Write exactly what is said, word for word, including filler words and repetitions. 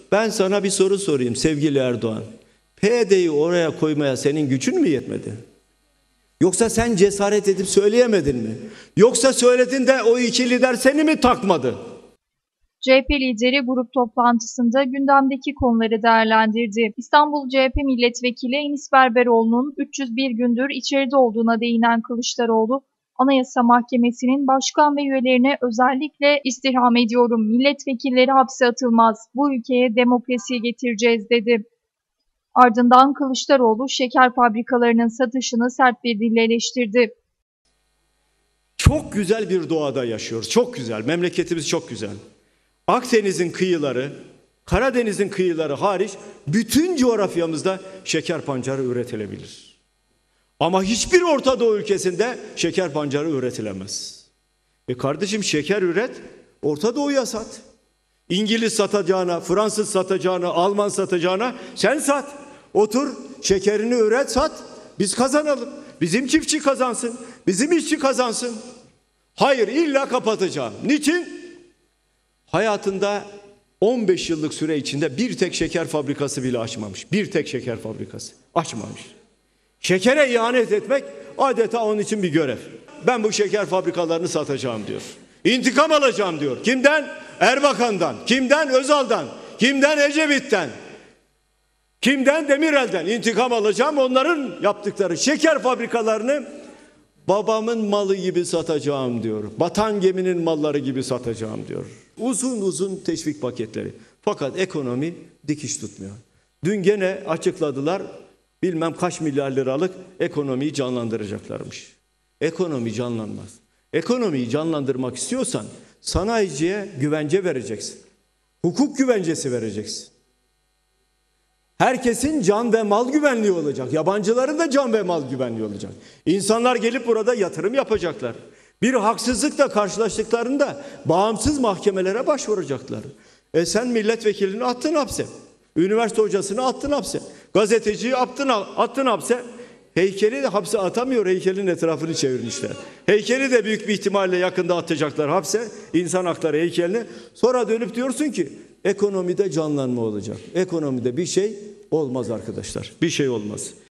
Ben sana bir soru sorayım sevgili Erdoğan. P Y D'yi oraya koymaya senin gücün mü yetmedi? Yoksa sen cesaret edip söyleyemedin mi? Yoksa söyledin de o iki lider seni mi takmadı? C H P lideri grup toplantısında gündemdeki konuları değerlendirdi. İstanbul C H P Milletvekili Enis Berberoğlu'nun üç yüz bir gündür içeride olduğuna değinen Kılıçdaroğlu, Anayasa Mahkemesi'nin başkan ve üyelerine özellikle istirham ediyorum. Milletvekilleri hapse atılmaz. Bu ülkeye demokrasiyi getireceğiz dedi. Ardından Kılıçdaroğlu şeker fabrikalarının satışını sert bir dille eleştirdi. Çok güzel bir doğada yaşıyoruz. Çok güzel. Memleketimiz çok güzel. Akdeniz'in kıyıları, Karadeniz'in kıyıları hariç bütün coğrafyamızda şeker pancarı üretilebilir. Ama hiçbir Orta Doğu ülkesinde şeker pancarı üretilemez. E kardeşim şeker üret, Orta Doğu'ya sat. İngiliz satacağına, Fransız satacağına, Alman satacağına sen sat. Otur, şekerini üret, sat. Biz kazanalım. Bizim çiftçi kazansın. Bizim işçi kazansın. Hayır, illa kapatacağım. Niçin? Hayatında on beş yıllık süre içinde bir tek şeker fabrikası bile açmamış. Bir tek şeker fabrikası açmamış. Şekere ihanet etmek adeta onun için bir görev. Ben bu şeker fabrikalarını satacağım diyor. İntikam alacağım diyor. Kimden? Erbakan'dan. Kimden? Özal'dan. Kimden? Ecevit'ten. Kimden? Demirel'den. İntikam alacağım. Onların yaptıkları şeker fabrikalarını babamın malı gibi satacağım diyor. Batan geminin malları gibi satacağım diyor. Uzun uzun teşvik paketleri. Fakat ekonomi dikiş tutmuyor. Dün gene açıkladılar. Bilmem kaç milyar liralık ekonomiyi canlandıracaklarmış. Ekonomi canlanmaz. Ekonomiyi canlandırmak istiyorsan sanayiciye güvence vereceksin. Hukuk güvencesi vereceksin. Herkesin can ve mal güvenliği olacak. Yabancıların da can ve mal güvenliği olacak. İnsanlar gelip burada yatırım yapacaklar. Bir haksızlıkla karşılaştıklarında bağımsız mahkemelere başvuracaklar. E sen milletvekilini attın hapse. Üniversite hocasını attın hapse. Gazeteciyi attın, attın hapse. Heykeli de hapse atamıyor. Heykelin etrafını çevirmişler. Heykeli de büyük bir ihtimalle yakında atacaklar hapse. İnsan hakları heykelini. Sonra dönüp diyorsun ki ekonomide canlanma olacak. Ekonomide bir şey olmaz arkadaşlar. Bir şey olmaz.